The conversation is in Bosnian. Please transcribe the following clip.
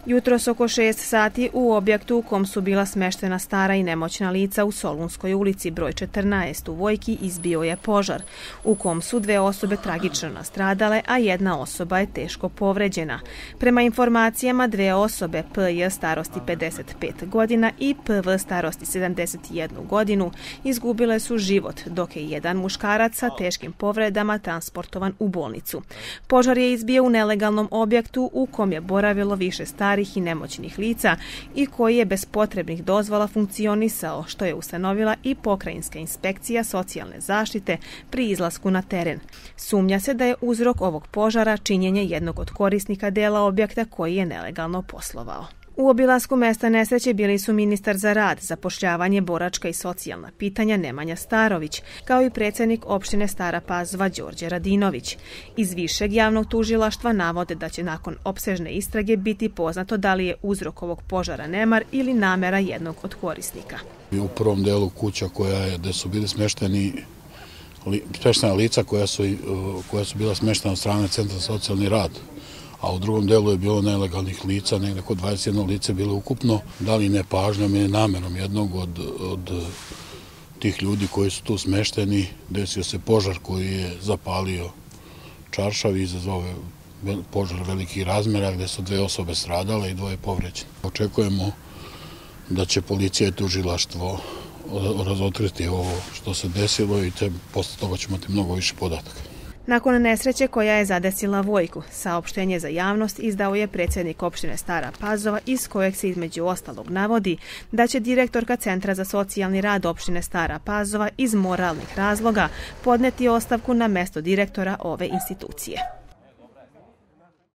Jutros oko 6 sati u objektu u kom su bila smeštena stara i nemoćna lica u Solunskoj ulici broj 14 u Vojki izbio je požar, u kom su 2 osobe tragično nastradale, a 1 osoba je teško povređena. Prema informacijama, 2 osobe, P.J. starosti 55 godina i P.V. starosti 71 godinu, izgubile su život, dok je 1 muškarac sa teškim povredama transportovan u bolnicu. Požar je izbio u nelegalnom objektu u kom je boravilo više starih i nemoćnih lica i koji je bez potrebnih dozvola funkcionisao, što je ustanovila i Pokrajinska inspekcija socijalne zaštite pri izlasku na teren. Sumnja se da je uzrok ovog požara činjenje jednog od korisnika dela objekta koji je nelegalno poslovao. U obilasku mesta nesreće bili su ministar za rad, zapošljavanje, boračka i socijalna pitanja Nemanja Starović, kao i predsjednik opštine Stara Pazova Đorđe Radinović. Iz višeg javnog tužilaštva navode da će nakon opsežne istrage biti poznato da li je uzrok ovog požara nemar ili namera jednog od korisnika. U prvom delu kuća gde su bili smeštena lica koja su bila smeštena od strane Centra za socijalni rad, a u drugom delu je bilo nelegalnih lica, negdje oko 21 lice bilo ukupno, da li nepažnjom ili namerom jednog od tih ljudi koji su tu smešteni, desio se požar koji je zapalio čaršav i izazvao požar velikih razmera gde su 2 osobe stradale i 2 povređene. Očekujemo da će policija i tužilaštvo razotkriti ovo što se desilo i posle toga ćemo imati mnogo više podataka. Nakon nesreće koja je zadesila Vojku, saopštenje za javnost izdao je predsjednik opštine Stara Pazova, iz kojeg se između ostalog navodi da će direktorka Centra za socijalni rad opštine Stara Pazova iz moralnih razloga podneti ostavku na mesto direktora ove institucije.